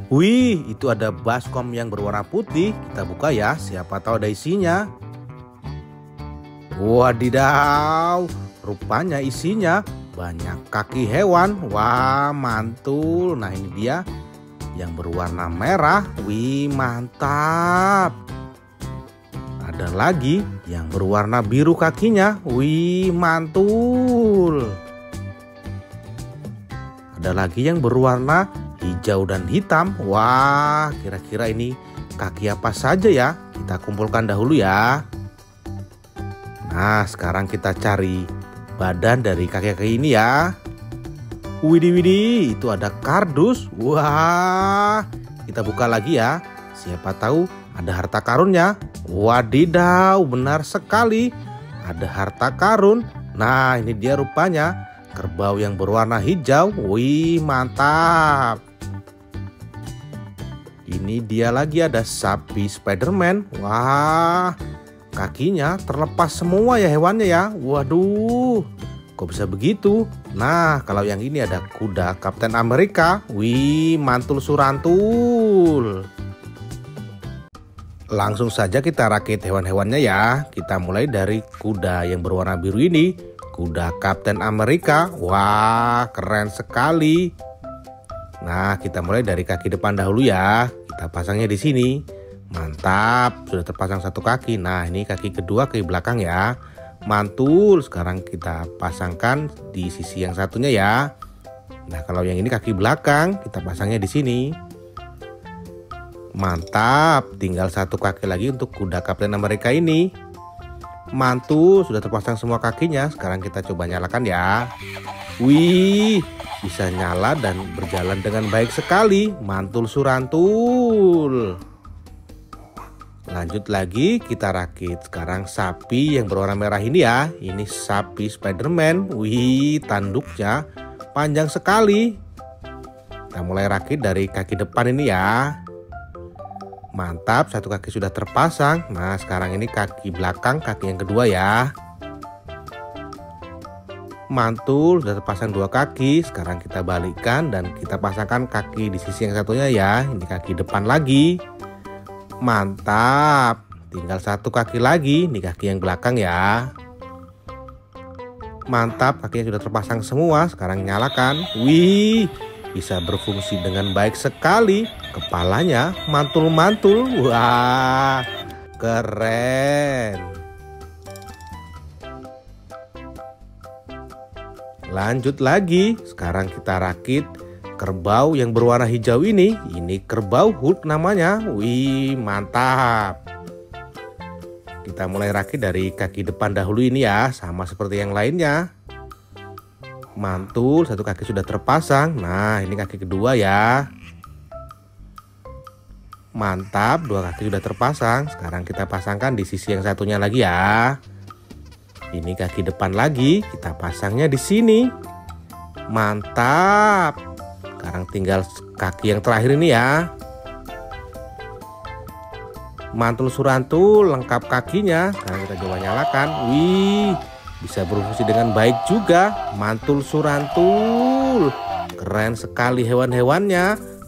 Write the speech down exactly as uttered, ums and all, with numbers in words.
Wih, itu ada baskom yang berwarna putih. Kita buka ya, siapa tahu ada isinya. Wadidaw, rupanya isinya banyak kaki hewan. Wah, mantul. Nah, ini dia yang berwarna merah. Wih, mantap. Ada lagi yang berwarna biru kakinya. Wih, mantul. Ada lagi yang berwarna hijau dan hitam. Wah, kira-kira ini kaki apa saja ya? Kita kumpulkan dahulu ya. Nah, sekarang kita cari badan dari kaki-kaki ini ya. Widih, widih, itu ada kardus. Wah, kita buka lagi ya. Siapa tahu ada harta karunnya. Wadidaw, benar sekali. Ada harta karun. Nah, ini dia rupanya kerbau yang berwarna hijau. Wih, mantap. Ini dia lagi ada sapi Spiderman. Wah, kakinya terlepas semua ya hewannya ya. Waduh, kok bisa begitu? Nah, kalau yang ini ada kuda Kapten Amerika. Wih, mantul surantul. Langsung saja kita rakit hewan-hewannya ya. Kita mulai dari kuda yang berwarna biru ini. Kuda Kapten Amerika. Wah, keren sekali. Nah, kita mulai dari kaki depan dahulu ya. Kita pasangnya di sini. Mantap, sudah terpasang satu kaki. Nah, ini kaki kedua ke belakang ya. Mantul. Sekarang kita pasangkan di sisi yang satunya ya. Nah, kalau yang ini kaki belakang, kita pasangnya di sini. Mantap, tinggal satu kaki lagi untuk kuda Kapten Amerika ini. Mantul, sudah terpasang semua kakinya. Sekarang kita coba nyalakan ya. Wih, bisa nyala dan berjalan dengan baik sekali. Mantul surantul. Lanjut lagi kita rakit sekarang sapi yang berwarna merah ini ya. Ini sapi Spiderman. Wih, tanduknya panjang sekali. Kita mulai rakit dari kaki depan ini ya. Mantap, satu kaki sudah terpasang. Nah, sekarang ini kaki belakang, kaki yang kedua ya. Mantul, sudah terpasang dua kaki. Sekarang kita balikkan dan kita pasangkan kaki di sisi yang satunya ya. Ini kaki depan lagi. Mantap, tinggal satu kaki lagi. Ini kaki yang belakang ya. Mantap, kakinya sudah terpasang semua. Sekarang nyalakan. Wih, bisa berfungsi dengan baik sekali. Kepalanya mantul-mantul. Wah, keren. Lanjut lagi. Sekarang kita rakit kerbau yang berwarna hijau ini. Ini kerbau Hulk namanya. Wih, mantap. Kita mulai rakit dari kaki depan dahulu ini ya. Sama seperti yang lainnya. Mantul, satu kaki sudah terpasang. Nah, ini kaki kedua ya. Mantap, dua kaki sudah terpasang. Sekarang kita pasangkan di sisi yang satunya lagi ya. Ini kaki depan lagi, kita pasangnya di sini. Mantap. Sekarang tinggal kaki yang terakhir ini ya. Mantul surantul, lengkap kakinya. Sekarang kita coba nyalakan. Wih, bisa berfungsi dengan baik juga. Mantul surantul. Keren sekali hewan-hewannya.